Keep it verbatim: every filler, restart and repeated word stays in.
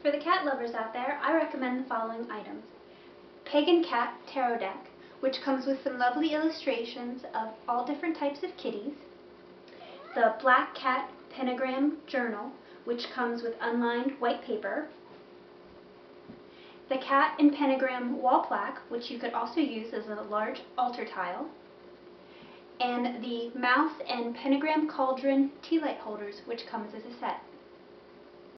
For the cat lovers out there, I recommend the following items. Pagan Cat Tarot Deck, which comes with some lovely illustrations of all different types of kitties. The Black Cat Pentagram Journal, which comes with unlined white paper. The Cat and Pentagram Wall Plaque, which you could also use as a large altar tile. And the Mouse and Pentagram Cauldron Tealight holders, which comes as a set.